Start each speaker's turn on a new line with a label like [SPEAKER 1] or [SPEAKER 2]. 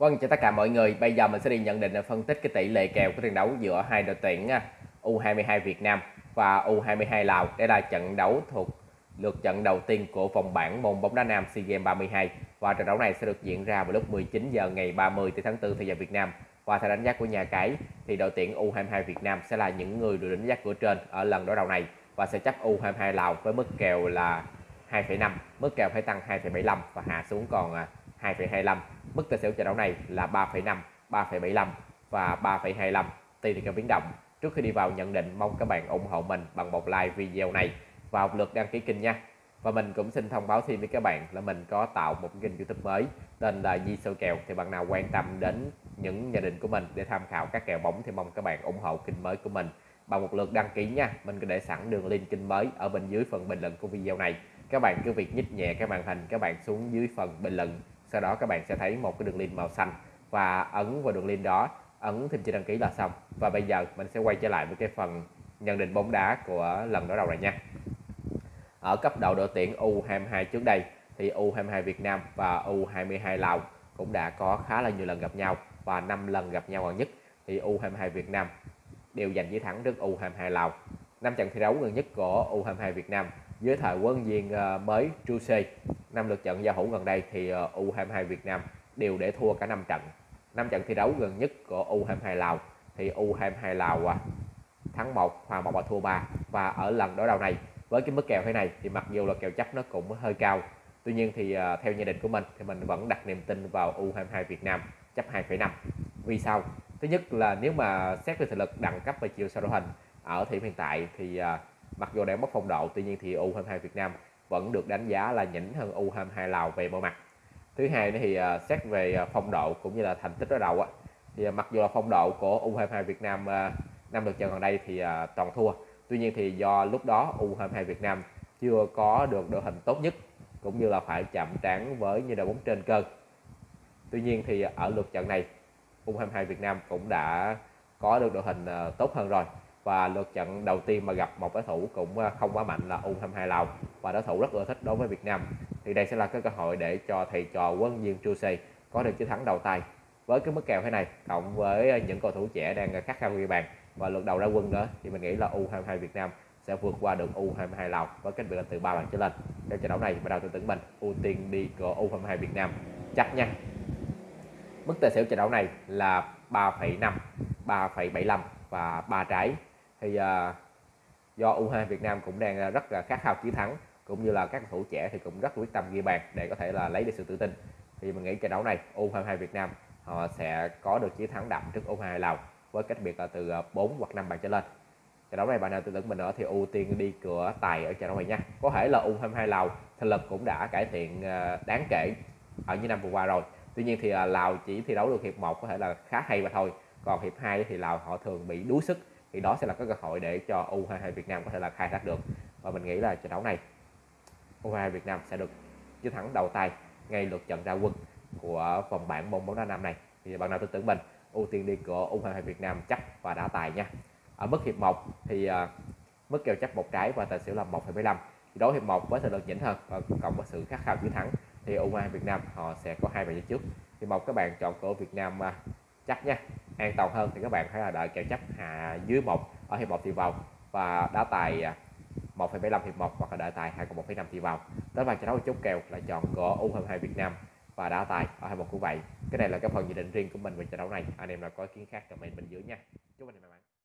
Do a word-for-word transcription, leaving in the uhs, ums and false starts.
[SPEAKER 1] Vâng, chào tất cả mọi người. Bây giờ mình sẽ đi nhận định và phân tích cái tỷ lệ kèo của trận đấu giữa hai đội tuyển U hai mươi hai Việt Nam và U hai mươi hai Lào. Đây là trận đấu thuộc lượt trận đầu tiên của vòng bảng môn bóng đá nam SEA Games ba mươi hai và trận đấu này sẽ được diễn ra vào lúc mười chín giờ ngày ba mươi tháng tư theo giờ Việt Nam. Và theo đánh giá của nhà cái thì đội tuyển U hai mươi hai Việt Nam sẽ là những người được đánh giá cửa trên ở lần đối đầu này và sẽ chấp U hai mươi hai Lào với mức kèo là hai phẩy năm, mức kèo phải tăng hai phẩy bảy lăm và hạ xuống còn hai phẩy hai lăm. Mức tài xỉu trận đấu này là ba phẩy năm, ba phẩy bảy lăm và ba phẩy hai lăm tùy theo biến động. Trước khi đi vào nhận định, mong các bạn ủng hộ mình bằng một like video này và một lượt đăng ký kênh nha. Và mình cũng xin thông báo thêm với các bạn là mình có tạo một kênh YouTube mới tên là Di Sâu Kèo. Thì bạn nào quan tâm đến những nhận định của mình để tham khảo các kèo bóng thì mong các bạn ủng hộ kênh mới của mình bằng một lượt đăng ký nha. Mình có để sẵn đường link kênh mới ở bên dưới phần bình luận của video này. Các bạn cứ việc nhích nhẹ cái màn hình các bạn xuống dưới phần bình luận, sau đó các bạn sẽ thấy một cái đường link màu xanh và ấn vào đường link đó, ấn thêm chữ đăng ký là xong. Và bây giờ mình sẽ quay trở lại với cái phần nhận định bóng đá của lần đối đầu này nha. Ở cấp độ đội tuyển U hai mươi hai trước đây thì U hai mươi hai Việt Nam và U hai mươi hai Lào cũng đã có khá là nhiều lần gặp nhau và năm lần gặp nhau gần nhất thì U hai mươi hai Việt Nam đều giành chiến thắng trước U hai mươi hai Lào. Năm trận thi đấu gần nhất của U hai mươi hai Việt Nam dưới thời huấn luyện viên mới Chuse, năm lượt trận giao hữu gần đây thì U hai mươi hai Việt Nam đều để thua cả năm trận. Năm trận thi đấu gần nhất của U hai mươi hai Lào thì U hai mươi hai Lào thắng một, hòa một và thua ba. Và ở lần đối đầu này với cái mức kèo thế này thì mặc dù là kèo chấp nó cũng hơi cao, tuy nhiên thì theo nhận định của mình thì mình vẫn đặt niềm tin vào U hai mươi hai Việt Nam chấp hai phẩy năm. Vì sao? Thứ nhất là nếu mà xét về thực lực, đẳng cấp và chiều sâu đội hình ở thời điểm hiện tại thì mặc dù đang mất phong độ, tuy nhiên thì U hai mươi hai Việt Nam vẫn được đánh giá là nhỉnh hơn U hai mươi hai Lào về mọi mặt. Thứ hai thì uh, xét về phong độ cũng như là thành tích đối đầu thì uh, mặc dù là phong độ của U hai mươi hai Việt Nam uh, năm lượt trận gần đây thì uh, toàn thua, tuy nhiên thì do lúc đó U hai mươi hai Việt Nam chưa có được đội hình tốt nhất cũng như là phải chạm trán với như đội bóng trên cơ. Tuy nhiên thì ở lượt trận này U hai mươi hai Việt Nam cũng đã có được đội hình uh, tốt hơn rồi. Và lượt trận đầu tiên mà gặp một đối thủ cũng không quá mạnh là U hai mươi hai Lào và đối thủ rất ưa thích đối với Việt Nam, thì đây sẽ là cái cơ hội để cho thầy trò huấn luyện viên Chuse có được chiến thắng đầu tay. Với cái mức kèo thế này cộng với những cầu thủ trẻ đang khát khao ghi bàn và lượt đầu ra quân nữa thì mình nghĩ là U hai mươi hai Việt Nam sẽ vượt qua được U hai mươi hai Lào với cách biệt là từ ba bàn trở lên. Trong trận đấu này bắt đầu từ tưởng mình ưu tiên đi của U hai mươi hai Việt Nam chắc nha. Mức tài xỉu trận đấu này là ba phẩy năm, ba phẩy bảy lăm và ba trái. Thì uh, do U hai mươi hai Việt Nam cũng đang rất là khát khao chiến thắng cũng như là các cầu thủ trẻ thì cũng rất quyết tâm ghi bàn để có thể là lấy được sự tự tin, thì mình nghĩ trận đấu này U hai mươi hai Việt Nam họ sẽ có được chiến thắng đậm trước U hai mươi hai Lào với cách biệt là từ bốn hoặc năm bàn trở lên. Trận đấu này bạn nào tin tưởng mình ở thì ưu tiên đi cửa tài ở trận đấu này nha. Có thể là U hai mươi hai Lào thực lực cũng đã cải thiện đáng kể ở những năm vừa qua rồi, tuy nhiên thì Lào chỉ thi đấu được hiệp một có thể là khá hay mà thôi, còn hiệp hai thì Lào họ thường bị đuối sức, thì đó sẽ là cái cơ hội để cho U hai mươi hai Việt Nam có thể là khai thác được. Và mình nghĩ là trận đấu này U hai mươi hai Việt Nam sẽ được chiến thắng đầu tay ngay lượt trận ra quân của vòng bảng môn bóng đá nam này. Thì bạn nào tin tưởng mình ưu tiên đi của U hai mươi hai Việt Nam chấp và đá tài nha. Ở mức hiệp một thì uh, mức kèo chấp một trái và tài xỉu là một phẩy bảy lăm. Thì đối hiệp một với thực lực nhỉnh hơn và cộng với sự khát khao chiến thắng thì U hai mươi hai Việt Nam họ sẽ có hai bàn dẫn trước. Thì mong các bạn chọn của Việt Nam uh, chấp nha. An toàn hơn thì các bạn phải là đợi kèo chấp hạ dưới một ở hiệp một thì vào, và đá tài một phẩy bảy lăm hiệp một hoặc là đợi tài hai cộng một phẩy năm thì vào. Tới vài trận đấu chốt kèo là chọn của U hai mươi hai Việt Nam và đá tài ở hai một cũng vậy. Cái này là cái phần dự định riêng của mình về trận đấu này. Anh em nào có ý kiến khác comment bên dưới nha. Chúc anh em may mắn.